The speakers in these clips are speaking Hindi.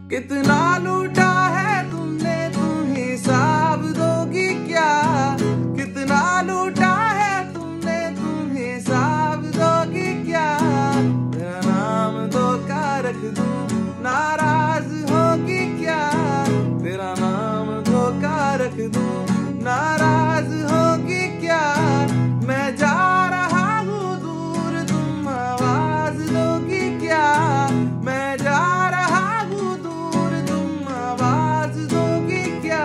कितना लूटा है तुमने, तुम हिसाब दोगी क्या? कितना लूटा है तुमने, तुम हिसाब दोगी क्या? तेरा नाम धोखा रख दूं, नाराज होगी क्या? तेरा नाम धोखा रख दूं, नाराज होगी क्या? मैं जा रहा हूँ दूर, तुम आवाज दोगी क्या? मैं जा रहा हूँ दूर, तुम आवाज दोगी क्या?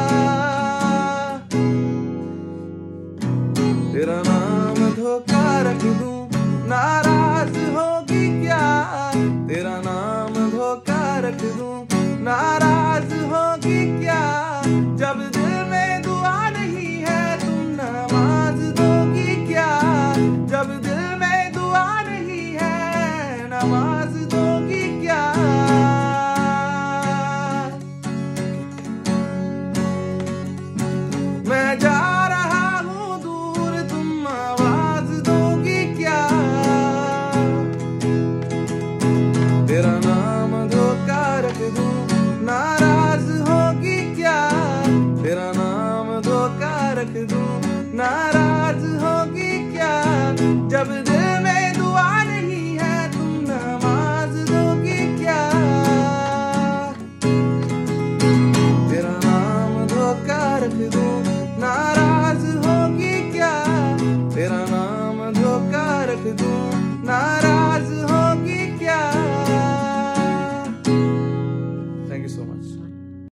तेरा नाम धोखा रख दूं, नाराज होगी क्या? तेरा नाम धोखा रख दूं, नाराज होगी क्या? जब दिल में दुआ नहीं है, तुम नमाज दोगी क्या? जब दिल में दुआ नहीं है, नमाज दोगी क्या? मैं जा रहा हूँ दूर, तुम आवाज दोगी क्या? तेरा नाम धोखा रख दूं, नाराज होगी क्या? तेरा नाम धोखा रख दूं, नाराज होगी क्या? जब दिल में दुआ नहीं है, तुम नमाज दोगी क्या? तेरा नाम धोखा रख दूं, नाराज होगी क्या? तेरा नाम धोखा रख दूं, नाराज